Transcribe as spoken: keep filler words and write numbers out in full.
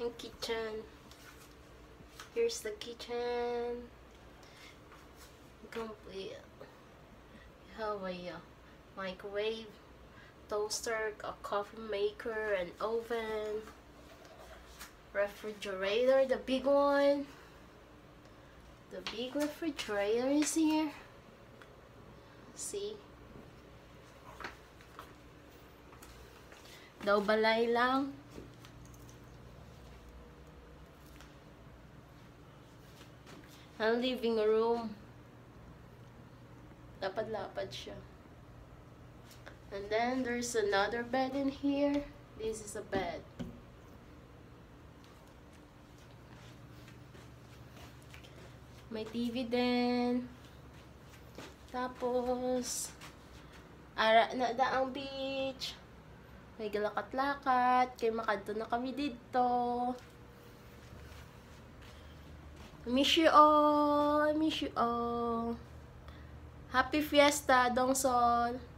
aming kitchen. Here's the kitchen. Complete. You have a uh, microwave, toaster, a coffee maker, an oven, refrigerator, the big one. The big refrigerator is here. See? Daw balay lang. Ang living room. Lapad-lapad siya. And then there's another bed in here. This is a bed. May T V din. Tapos, ara na daang beach. May galakat-lakat. Kay makadto na kami dito. I miss you all. I miss you all. Happy Fiesta, Dongsol.